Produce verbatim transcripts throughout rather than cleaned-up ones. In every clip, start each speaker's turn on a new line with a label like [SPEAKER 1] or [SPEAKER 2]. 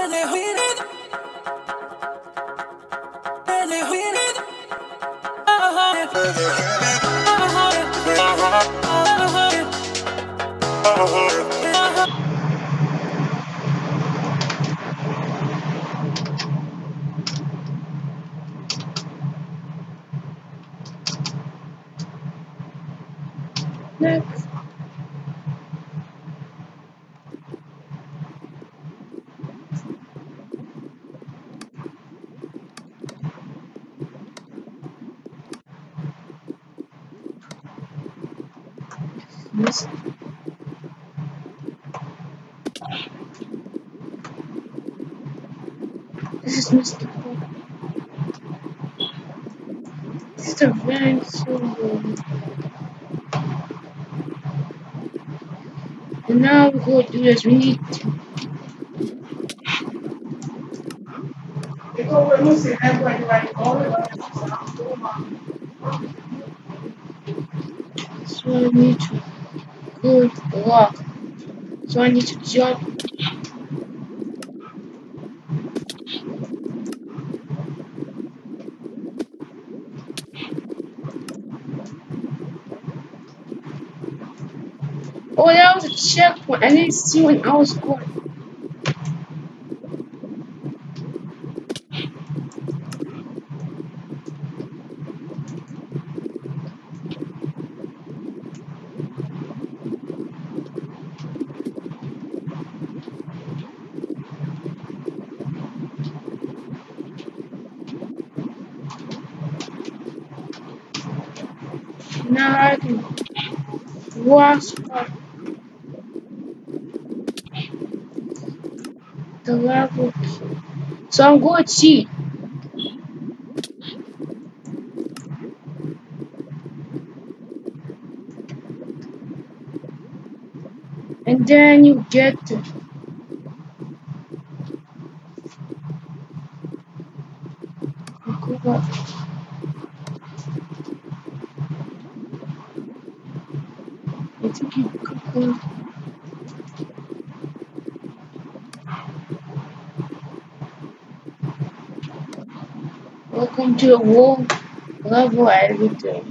[SPEAKER 1] Next. This. This is Mister Cool. This is a very simple. And now we're going to do this. We need to. So I need to go walk. So I need to jump. Oh, that was a checkpoint. I didn't see when I was going. Now I can walk the level. So I'm going to cheat. And then you get to go up. I think you could go. Welcome to a wall level editor.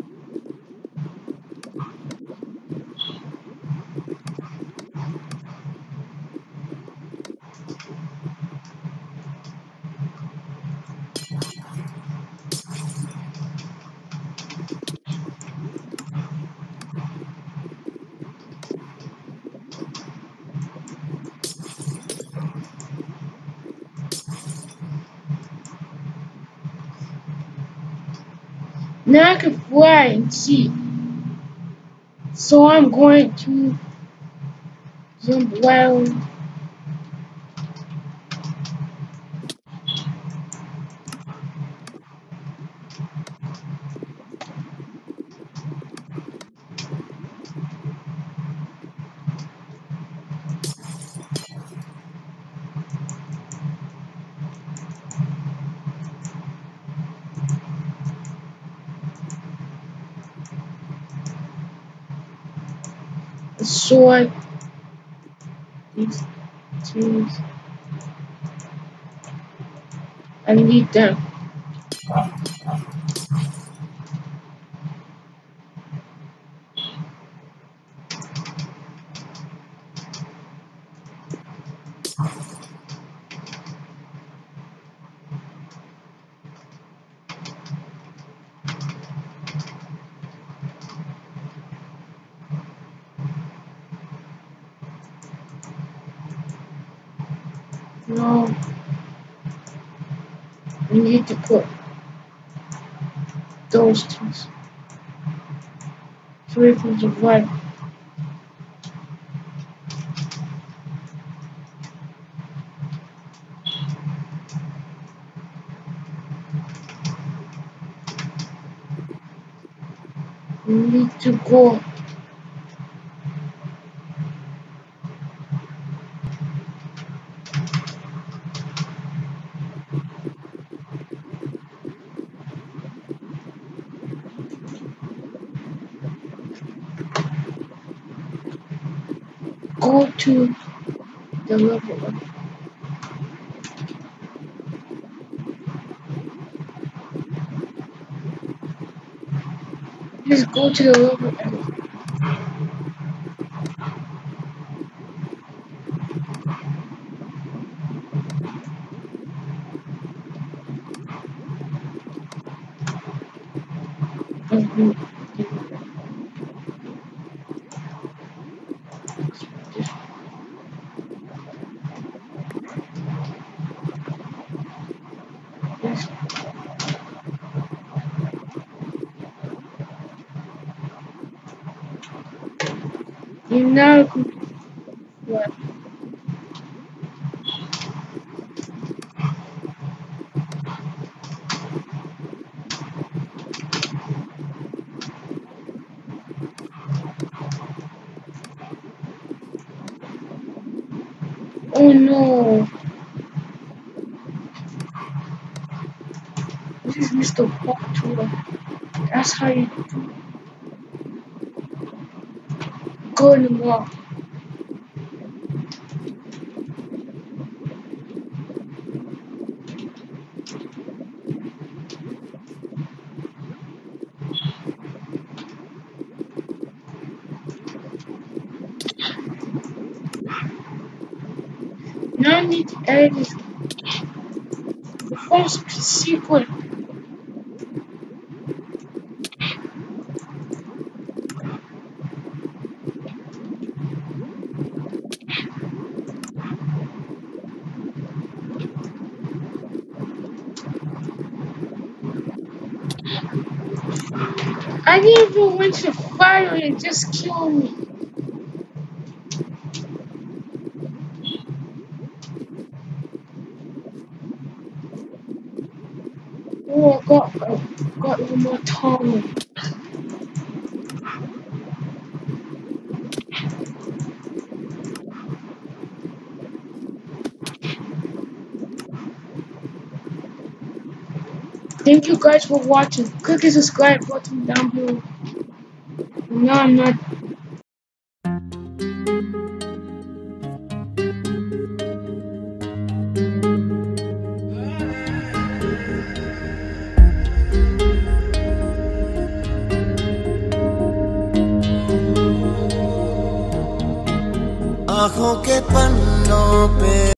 [SPEAKER 1] Now I can fly and see. So I'm going to jump wild. A sword. These two. I need them. No. We need to put those two. Three from the right. We need to go. Go to the level up. Just go to the level edit. Mm-hmm. Yes. You now what? Oh no! This is Mister Pop Tour. That's how you go in the mall. Now I need to edit this. The first sequence. I didn't even went to fire and just kill me. Oh, I got, I got one more time. Thank you guys for watching. Click the subscribe button down below. No, I'm not.
[SPEAKER 2] आँखों के पन्नों पे